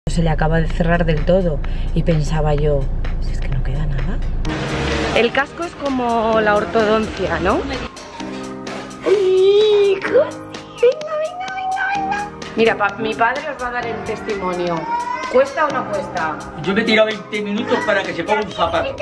Se le acaba de cerrar del todo y pensaba yo, si es que no queda nada. El casco es como la ortodoncia, ¿no? ¡Hijo! Venga. Mira, mi padre os va a dar el testimonio. ¿Cuesta o no cuesta? Yo me he tirado 20 minutos para que se ponga un zapato.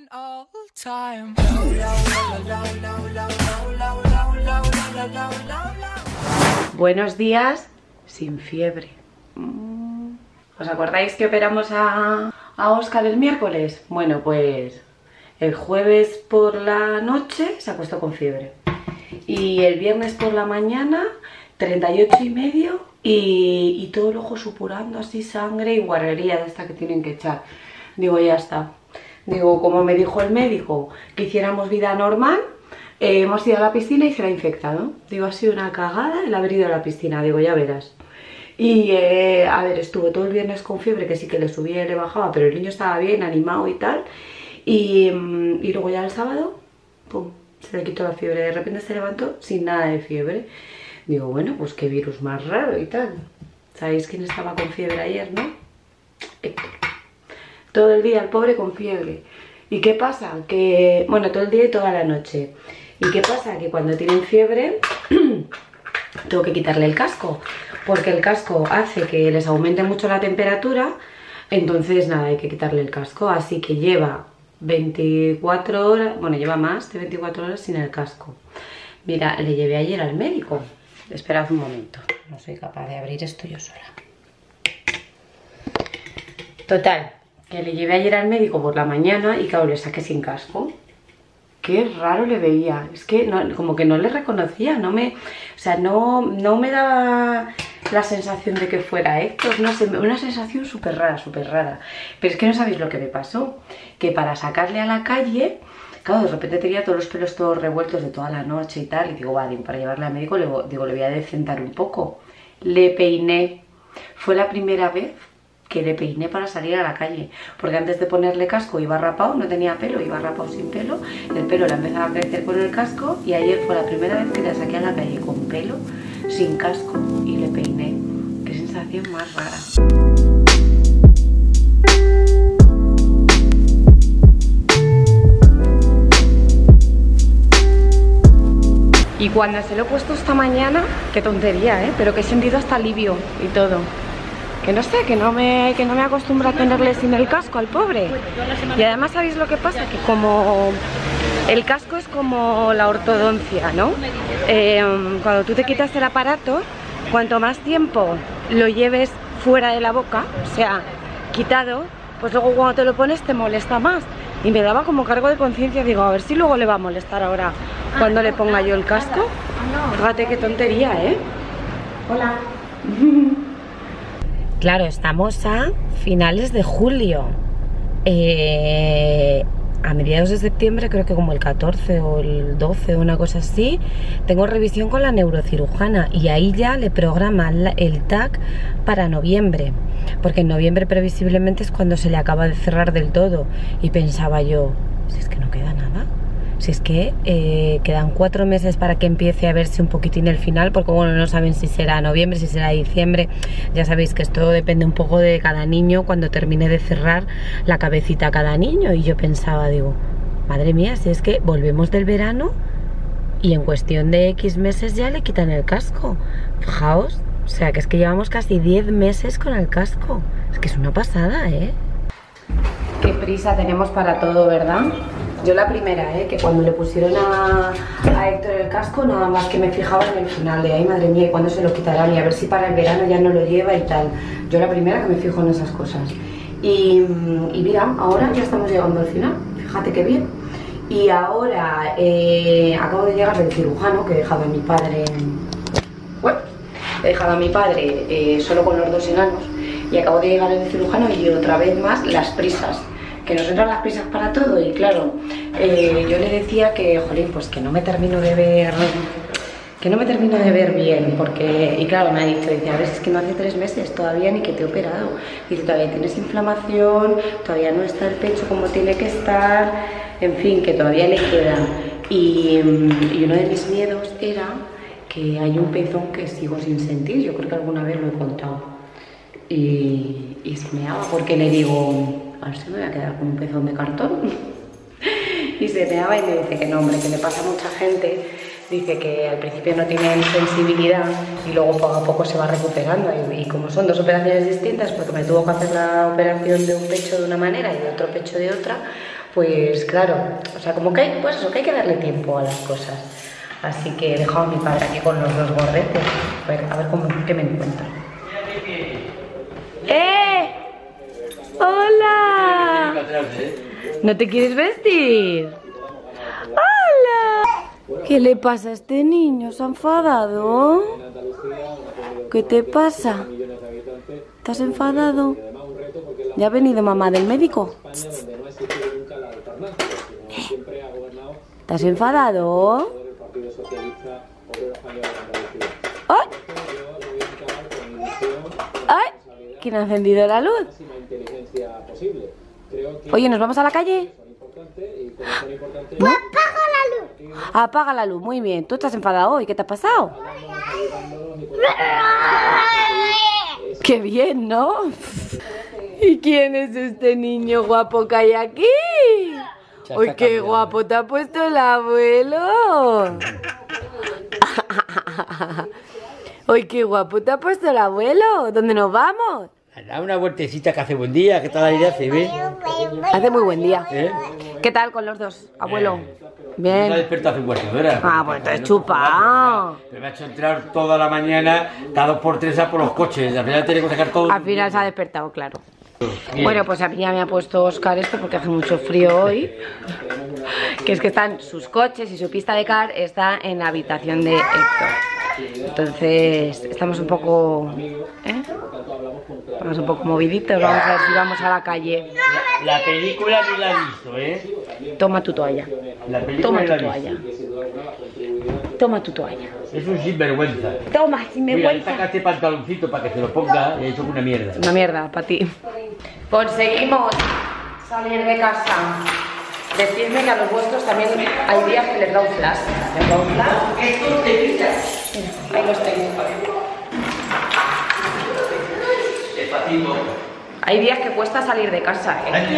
Buenos días, sin fiebre. ¿Os acordáis que operamos a Óscar el miércoles? Bueno, pues el jueves por la noche se acostó con fiebre. Y el viernes por la mañana, 38,5 y todo el ojo supurando así sangre y guarrería de esta que tienen que echar. Digo, ya está. Digo, como me dijo el médico que hiciéramos vida normal, hemos ido a la piscina y se la ha infectado. Digo, ha sido una cagada el haber ido a la piscina. Digo, ya verás. Y a ver, estuve todo el viernes con fiebre, que sí que le subía y le bajaba, pero el niño estaba bien, animado y tal. Y luego ya el sábado, pum, se le quitó la fiebre. De repente se levantó sin nada de fiebre. Digo, bueno, pues qué virus más raro y tal. ¿Sabéis quién estaba con fiebre ayer, no? Héctor. Todo el día el pobre con fiebre. ¿Y qué pasa? Que, bueno, todo el día y toda la noche. ¿Y qué pasa? Que cuando tienen fiebre tengo que quitarle el casco, porque el casco hace que les aumente mucho la temperatura. Entonces nada, hay que quitarle el casco. Así que lleva 24 horas, bueno, lleva más de 24 horas sin el casco. Mira, le llevé ayer al médico. Esperad un momento, no soy capaz de abrir esto yo sola. Total, que le llevé ayer al médico por la mañana y claro, le saqué sin casco. Qué raro le veía, es que no, como que no le reconocía, no me daba la sensación de que fuera Héctor, no sé, una sensación súper rara. Pero es que no sabéis lo que me pasó, que para sacarle a la calle, claro, de repente tenía todos los pelos todos revueltos de toda la noche y tal, y digo, vale, para llevarle al médico, le voy a decentar un poco. Le peiné, fue la primera vez que le peiné para salir a la calle, porque antes de ponerle casco iba rapado, no tenía pelo, iba rapado sin pelo, el pelo le empezaba a crecer con el casco y ayer fue la primera vez que le saqué a la calle con pelo, sin casco y le peiné. Qué sensación más rara. Y cuando se lo he puesto esta mañana, qué tontería, pero que he sentido hasta alivio y todo. Que no sé, que no me acostumbro a tenerle sin el casco al pobre. Y además, ¿sabéis lo que pasa? Que como el casco es como la ortodoncia, ¿no? Cuando tú te quitas el aparato, cuanto más tiempo lo lleves fuera de la boca, o sea, quitado, pues luego cuando te lo pones te molesta más. Y me daba como cargo de conciencia, digo, a ver si luego le va a molestar ahora cuando le ponga yo el casco. Fíjate qué tontería, ¿eh? Hola. Claro, estamos a finales de julio. A mediados de septiembre, creo que como el 14 o el 12 o una cosa así, tengo revisión con la neurocirujana y ahí ya le programan el TAC para noviembre, porque en noviembre previsiblemente es cuando se le acaba de cerrar del todo. Y pensaba yo, si es que no queda nada, si es que quedan 4 meses para que empiece a verse un poquitín el final, porque bueno, no saben si será noviembre, si será diciembre. Ya sabéis que esto depende un poco de cada niño cuando termine de cerrar la cabecita a cada niño. Y yo pensaba, digo, madre mía, si es que volvemos del verano y en cuestión de X meses ya le quitan el casco. Fijaos, o sea que es que llevamos casi 10 meses con el casco. Es que es una pasada, ¿eh? Qué prisa tenemos para todo, ¿verdad? Yo la primera, que cuando le pusieron a Héctor el casco, nada más que me fijaba en el final de, ay madre mía, ¿y cuándo se lo quitarán? Y a ver si para el verano ya no lo lleva y tal. Yo la primera que me fijo en esas cosas. Y mira, ahora ya estamos llegando al final, fíjate qué bien. Y ahora acabo de llegar del cirujano, que he dejado a mi padre, bueno, he dejado a mi padre solo con los 2 enanos. Y acabo de llegar del cirujano y otra vez más las prisas. Que nos entran las prisas para todo y claro, yo le decía que, jolín, pues que no me termino de ver bien, porque, y claro, me ha dicho, dice, a ver, es que no hace 3 meses todavía ni que te he operado, dice, todavía tienes inflamación, todavía no está el pecho como tiene que estar, en fin, que todavía le queda. Y uno de mis miedos era que hay un pezón que sigo sin sentir, yo creo que alguna vez lo he contado. y se meaba porque le digo, a ver si me voy a quedar con un pezón de cartón. Y se meaba y me dice que no, hombre, que le pasa a mucha gente. Dice que al principio no tienen sensibilidad y luego poco a poco se va recuperando. Y como son dos operaciones distintas, porque me tuvo que hacer la operación de un pecho de una manera y de otro pecho de otra, pues claro, o sea, como que hay, pues eso, que hay que darle tiempo a las cosas. Así que he dejado a mi padre aquí con los dos gorretes. A ver qué me encuentro. ¡Hola! ¿No te quieres vestir? ¡Hola! ¿Qué le pasa a este niño? ¿Se ha enfadado? ¿Qué te pasa? ¿Estás enfadado? ¿Ya ha venido mamá del médico? ¿Estás enfadado? ¡Ay! ¡Ay! ¿Quién ha encendido la luz? Oye, ¿nos vamos a la calle? ¡No apaga la luz! Apaga la luz, muy bien. ¿Tú estás enfadado hoy? ¿Qué te ha pasado? ¡Qué bien!, ¿no? ¿Y quién es este niño guapo que hay aquí? ¡Uy, qué guapo te ha puesto el abuelo! ¡Uy, qué guapo te ha puesto el abuelo! ¿Dónde nos vamos? Da una vueltecita que hace buen día, ¿qué tal la idea hace? ¿Ves? Hace muy buen día. ¿Eh? ¿Qué tal con los dos, abuelo? Me ha Bien. despertado hace un cuarto de hora. Ah, pues entonces chupa. Me ha hecho entrar toda la mañana, cada 2 por 3 a por los coches. Al final tiene que sacar todo. Al final se ha despertado, claro. Bien. Bueno, pues a mí ya me ha puesto Oscar esto porque hace mucho frío hoy. Que es que están sus coches y su pista de kart está en la habitación de Héctor. Entonces estamos un poco... Estamos un poco moviditos. Vamos a ver si vamos a la calle. La película ni la he visto, ¿eh? Toma tu toalla. La película Toma ni tu la he toalla. visto. Toma tu toalla. Es un sinvergüenza. Toma, sin Mira, le vergüenza. saca este pantaloncito para que se lo ponga y ha hecho una mierda. Una mierda para ti. Conseguimos salir de casa. Decidme que a los vuestros también hay días que les da un flash. ¿Les da un flash? Mira, ahí los tengo. Hay días que cuesta salir de casa,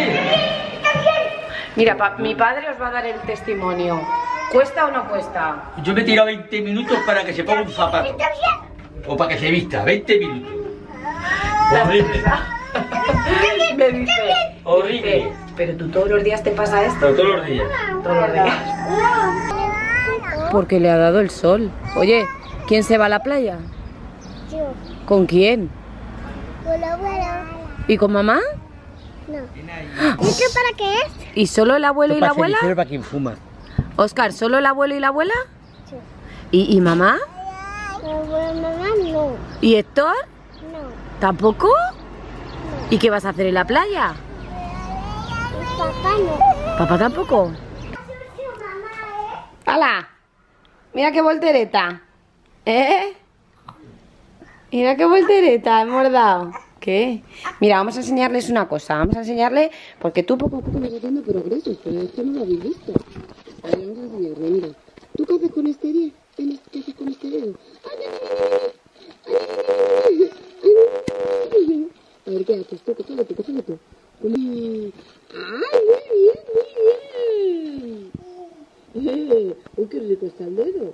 Mira, mi padre os va a dar el testimonio. ¿Cuesta o no cuesta? Yo me he tirado 20 minutos para que se ponga un zapato. O para que se vista, 20 minutos. Horrible. Me dice, Horrible. pero tú todos los días te pasa esto. Pero todos los días. Todos los días. Porque le ha dado el sol. Oye, ¿quién se va a la playa? Yo. ¿Con quién? Con la abuela. ¿Y con mamá? No. ¿Y esto para qué es? ¿Y solo el abuelo y la abuela? Para quien fuma. Oscar, ¿solo el abuelo y la abuela? Sí. ¿Y mamá? La abuela, mamá, no. ¿Y Héctor? No. ¿Tampoco? ¿Y qué vas a hacer en la playa? Y papá no. ¿Papá tampoco? ¡Hala! Mira qué voltereta. Mira qué voltereta hemos dado. ¿Qué? Mira, vamos a enseñarles una cosa. Vamos a enseñarle, porque tú poco a poco vas haciendo progresos, pero esto no lo habéis visto. A ver, vamos a enseñarle, mira. ¿Tú qué haces con este dedo? ¿Qué haces con este dedo? A ver, ¿qué haces? Tú, cógelo tú. ¡Ay, muy bien! ¡Uy, qué rico está el dedo!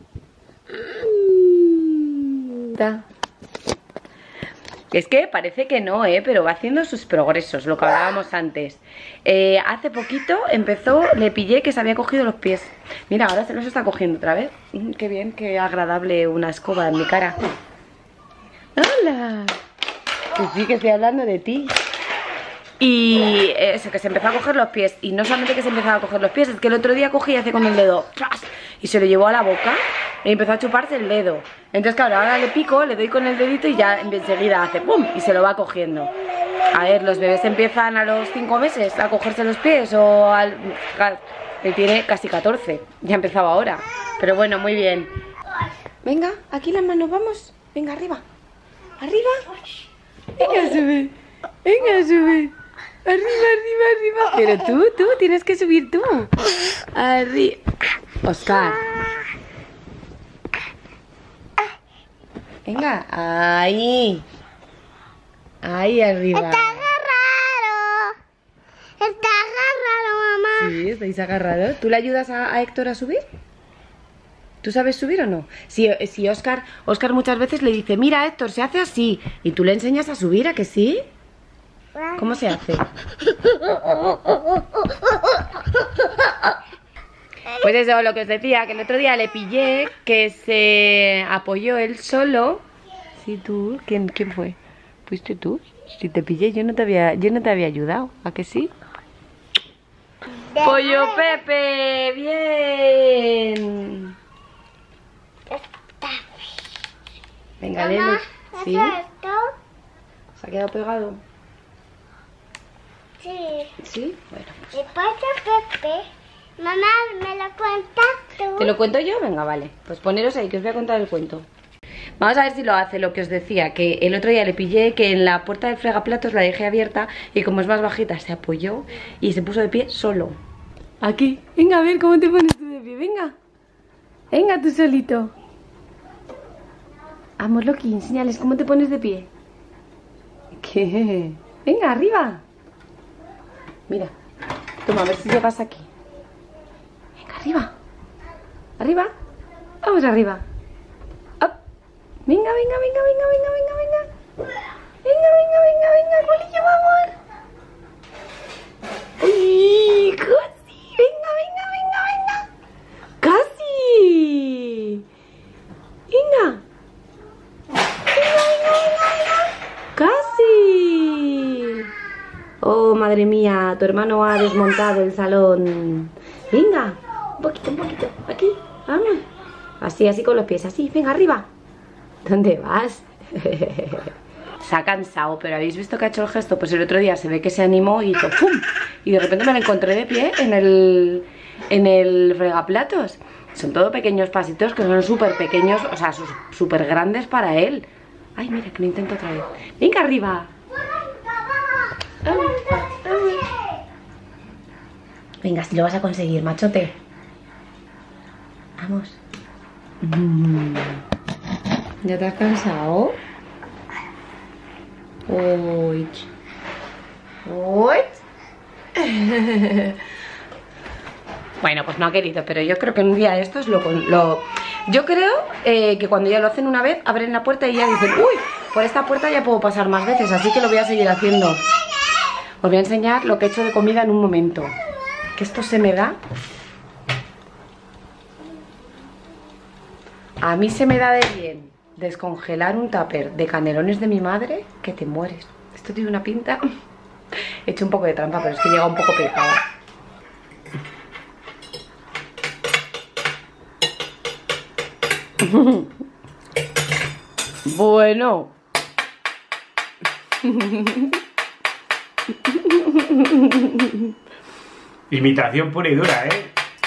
Es que parece que no, pero va haciendo sus progresos, lo que hablábamos antes. Hace poquito empezó, le pillé que se había cogido los pies. Mira, ahora se los está cogiendo otra vez. Qué bien, qué agradable una escoba en mi cara. ¡Hola! Que sí, que estoy hablando de ti. Y eso, que se empezó a coger los pies. Y no solamente que se empezaba a coger los pies, es que el otro día cogí y hace con el dedo ¡tras! Y se lo llevó a la boca y empezó a chuparse el dedo. Entonces claro, ahora le pico, le doy con el dedito y ya enseguida hace ¡pum! Y se lo va cogiendo. A ver, los bebés empiezan a los 5 meses a cogerse los pies o al... Él tiene casi 14, ya empezaba ahora. Pero bueno, muy bien. Venga, aquí las manos, vamos. Venga, arriba. Arriba. Venga, sube. Venga, sube. Arriba. Pero tú, tienes que subir tú. Arriba. Oscar. Venga, ahí. Ahí arriba. Está agarrado. Está agarrado, mamá. Sí, estáis agarrados. ¿Tú le ayudas a Héctor a subir? ¿Tú sabes subir o no? Si Óscar muchas veces le dice, mira Héctor, se hace así. Y tú le enseñas a subir, ¿a que sí? ¿Cómo se hace? Pues eso, lo que os decía, que el otro día le pillé que se apoyó él solo. Sí, tú. ¿Quién fue? ¿Fuiste tú? Si te pillé, yo no te había ayudado. ¿A que sí? ¡Pollo Pepe! ¡Bien! Venga, Lelu. Mamá, ¿Sí? ¿hace esto? ¿Se ha quedado pegado? Sí. ¿Sí? Bueno. ¿Y pasa Pepe? Mamá, ¿me lo cuentas tú? ¿Te lo cuento yo? Venga, vale. Pues poneros ahí, que os voy a contar el cuento. Vamos a ver si lo hace, lo que os decía, que el otro día le pillé que en la puerta del fregaplatos la dejé abierta y como es más bajita se apoyó y se puso de pie solo. Aquí. Venga, a ver cómo te pones tú de pie, venga. Venga, tú solito. Vamos, Loki, enséñales cómo te pones de pie. ¿Qué? Venga, arriba. Mira. Toma, a ver si llegas aquí. Venga, arriba. Arriba. Vamos arriba. Up. Venga, venga, venga, venga, venga, venga, venga. Venga, venga, venga, venga, colillo, vamos. ¡Uy! ¡Casi! Venga, venga, venga, venga. ¡Casi! Venga. Venga, venga, venga, venga. ¡Casi! Oh, madre mía, tu hermano ha desmontado el salón. Venga, un poquito, aquí, vamos. Así, así con los pies, así, venga, arriba. ¿Dónde vas? Se ha cansado, pero ¿habéis visto que ha hecho el gesto? Pues el otro día se ve que se animó y hizo ¡pum! Y de repente me lo encontré de pie en el fregaplatos. Son todo pequeños pasitos que son súper pequeños, o sea, súper grandes para él. Ay, mira, que lo intento otra vez. Venga, arriba. Venga, si lo vas a conseguir, machote. Vamos. ¿Ya te has cansado? Uy. Uy. Bueno, pues no ha querido, pero yo creo que un día de estos yo creo que cuando ya lo hacen una vez, abren la puerta y ya dicen, uy, por esta puerta ya puedo pasar más veces, así que lo voy a seguir haciendo. Os voy a enseñar lo que he hecho de comida en un momento. Que esto se me da. A mí se me da de bien descongelar un tupper de canelones de mi madre que te mueres. Esto tiene una pinta. He hecho un poco de trampa, pero es que llega un poco pesada. Bueno. Imitación pura y dura, ¿eh?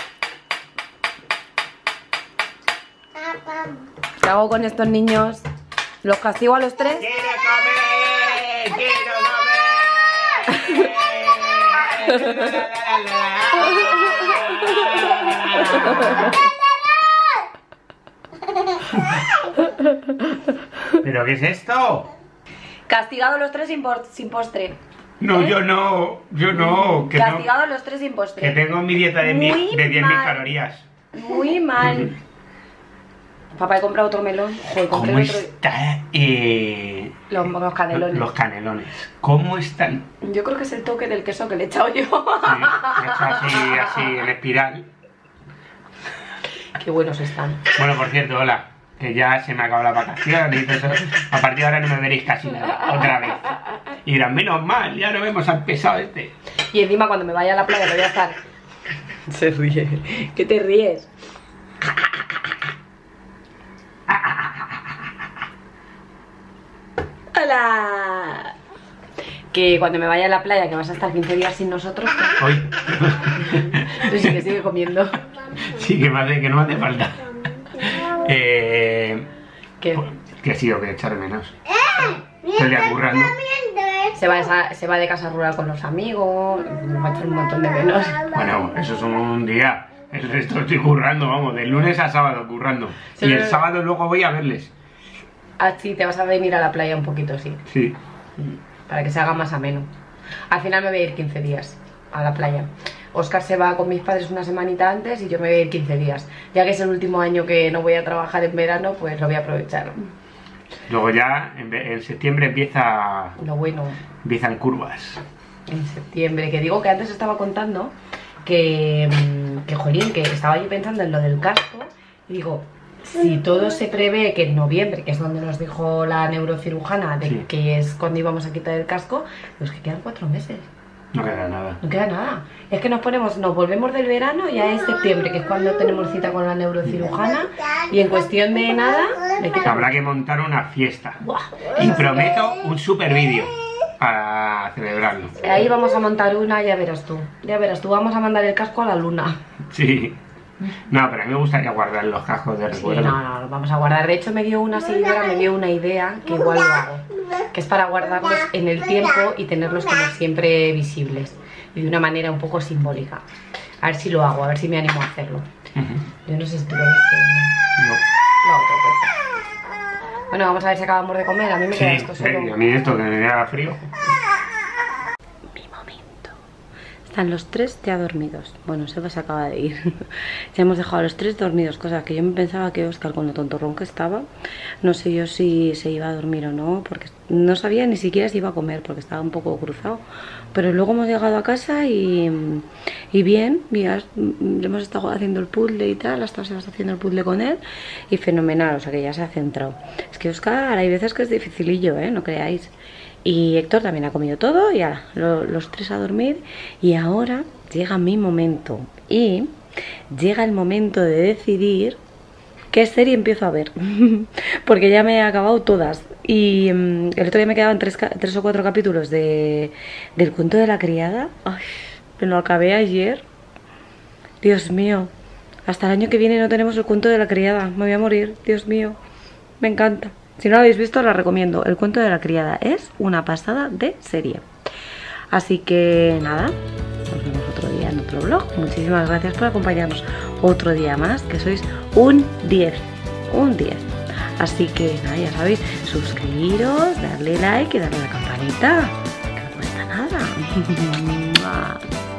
¿Qué hago con estos niños? ¿Los castigo a los tres? ¡Quiero comer! ¡Quiero comer! ¿Pero qué es esto? Castigado los tres sin postre. No, yo no. Que Castigado no, los tres sin postre. que tengo mi dieta de 10.000 calorías. Muy mal. Papá, he comprado otro melón. Joder, compré ¿Cómo otro... está? Los canelones. Los canelones. ¿Cómo están? Yo creo que es el toque del queso que le he echado yo. Sí, así en espiral. Qué buenos están. Bueno, por cierto, hola. Que ya se me acabó la vacación y todo eso. A partir de ahora no me veréis casi nada. Otra vez. Y dirán, menos mal, ya no vemos al pesado este. Y encima cuando me vaya a la playa te voy a estar... Se ríe. ¿Qué te ríes? ¡Hola! Que cuando me vaya a la playa, que vas a estar 15 días sin nosotros, Hoy. tú sí que sigue comiendo. Sí, que no me hace falta. ¿Qué? Que sí, o que echar menos. Estoy ya currando. Se va de casa rural con los amigos, me va a echar un montón de menos. Bueno, eso es un día. El resto estoy currando, vamos, de lunes a sábado currando. Sí, y el sábado luego voy a verles. Ah, sí, te vas a venir a la playa un poquito, sí. Sí. para que se haga más ameno. Al final me voy a ir 15 días a la playa. Óscar se va con mis padres una semanita antes y yo me voy a ir 15 días. Ya que es el último año que no voy a trabajar en verano, pues lo voy a aprovechar. Luego ya en septiembre empieza... Lo bueno. Empiezan curvas. En septiembre, que digo que antes estaba contando que jolín, que estaba yo pensando en lo del casco. Y digo, si todo se prevé que en noviembre, que es donde nos dijo la neurocirujana de que es cuando íbamos a quitar el casco, pues que quedan 4 meses. No queda nada. No queda nada. Es que nos volvemos del verano y ya es septiembre, que es cuando tenemos cita con la neurocirujana, y en cuestión de nada me quita. Habrá que montar una fiesta. Buah. Y prometo un super vídeo para celebrarlo. Ahí vamos a montar una, ya verás tú. Ya verás tú, vamos a mandar el casco a la luna. Sí. No, pero a mí me gustaría guardar los cascos de recuerdo. Sí, no, lo vamos a guardar. De hecho, me dio una seguidora, me dio una idea que igual lo hago. Que es para guardarlos en el tiempo y tenerlos como siempre visibles. Y de una manera un poco simbólica. A ver si lo hago, a ver si me animo a hacerlo. Yo no sé si tú lo viste. No. No, otro cuento. Bueno, vamos a ver si acabamos de comer. A mí me queda esto solo. A mí esto que me da frío. Están los 3 ya dormidos. Bueno, Seba se acaba de ir. Ya hemos dejado a los 3 dormidos, cosa que yo me pensaba que Óscar, con lo tontorrón que estaba, no sé yo si se iba a dormir o no, porque no sabía ni siquiera si iba a comer, porque estaba un poco cruzado. Pero luego hemos llegado a casa y bien, mira, hemos estado haciendo el puzzle y tal, hasta se va haciendo el puzzle con él, y fenomenal, o sea que ya se ha centrado. Es que Óscar, hay veces que es dificilillo, no creáis. Y Héctor también ha comido todo y ahora los 3 a dormir. Y ahora llega mi momento. Y llega el momento de decidir qué serie empiezo a ver. Porque ya me he acabado todas. Y el otro día me quedaban 3 o 4 capítulos del cuento de la criada. Ay, me lo acabé ayer. Dios mío. Hasta el año que viene no tenemos el cuento de la criada. Me voy a morir. Dios mío. Me encanta. Si no lo habéis visto, la recomiendo. El cuento de la criada es una pasada de serie. Así que nada, nos vemos otro día en otro vlog. Muchísimas gracias por acompañarnos otro día más, que sois un 10. Un 10. Así que nada, ya sabéis, suscribiros, darle like y darle a la campanita, que no cuesta nada.